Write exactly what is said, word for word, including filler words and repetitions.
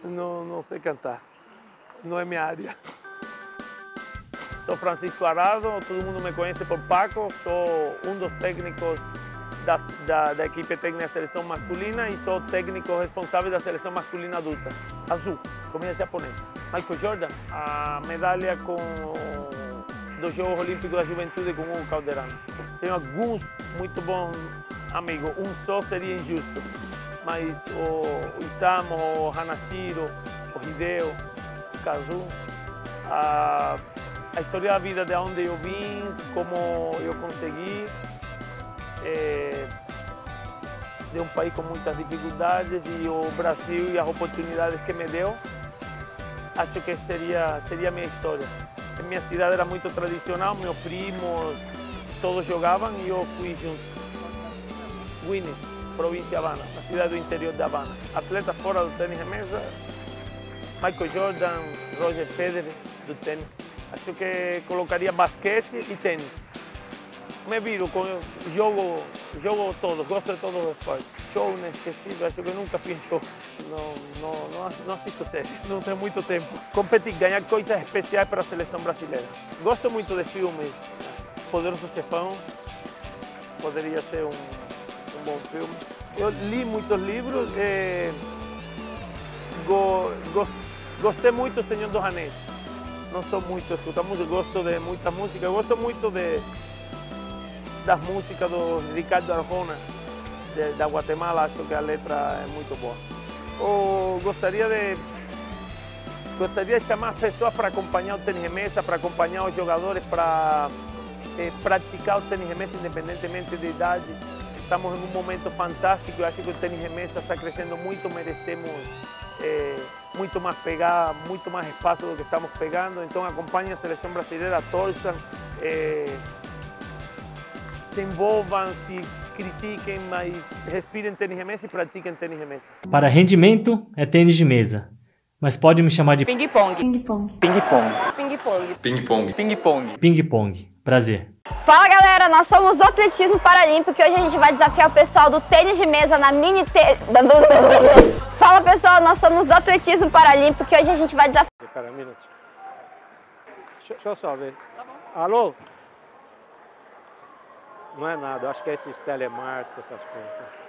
não, não sei cantar, não é minha área. Sou Francisco Arado, todo mundo me conhece por Paco, sou um dos técnicos da, da, da equipe técnica da seleção masculina e sou técnico responsável da seleção masculina adulta. Azul, comida japonesa. Michael Jordan, a medalha com, dos Jogos Olímpicos da Juventude com Hugo Calderano. Tenho alguns muito bons amigos, um só seria injusto, mas o, o Isamu, o Hanashiro, o Hideo, o Kazu, a, a história da vida de onde eu vim, como eu consegui, é, de um país com muitas dificuldades e o Brasil e as oportunidades que me deu, acho que seria seria a minha história. A minha cidade era muito tradicional, meus primos todos jogavam e eu fui junto. Winnes, província de Havana, a cidade do interior da Havana. Atletas fora do tênis de mesa, Michael Jordan, Roger Federer do tênis. Acho que colocaria basquete e tênis. Me viro com jogo, jogo todos, gosto de todos os esportes. Show inesquecível, acho que nunca fiz show. Não, não, não, não assisto série, não tenho muito tempo. Competir, ganhar coisas especiais para a seleção brasileira. Gosto muito de filmes. Poderoso Chefão poderia ser um, um bom filme. Eu li muitos livros. Eh, go, go, gostei muito do Senhor dos Anéis. Não sou muito escutar música, gosto de muita música. Gosto muito de das músicas do Ricardo Arjona, de, da Guatemala, acho que a letra é muito boa. Ou gostaria de, gostaria de chamar pessoas para acompanhar o tênis de mesa, para acompanhar os jogadores, para eh, praticar o tênis de mesa independentemente de idade. Estamos em um momento fantástico, eu acho que o tênis de mesa está crescendo muito, merecemos eh, muito mais pegar, muito mais espaço do que estamos pegando. Então acompanhem a seleção brasileira, torçam. Eh, se envolvam, se critiquem, mas respirem tênis de mesa e pratiquem tênis de mesa. Para rendimento, é tênis de mesa. Mas pode me chamar de ping-pong. Ping-pong. Ping-pong. Ping-pong. Ping-pong. Ping-pong. ping-pong. Prazer. Fala galera, nós somos do Atletismo Paralímpico e hoje a gente vai desafiar o pessoal do tênis de mesa na mini tênis. Fala pessoal, nós somos do Atletismo Paralímpico e hoje a gente vai desafiar. Espera um minuto. Deixa, deixa eu só ver. Tá bom. Alô? Não é nada, eu acho que é esses telemarketing, essas coisas.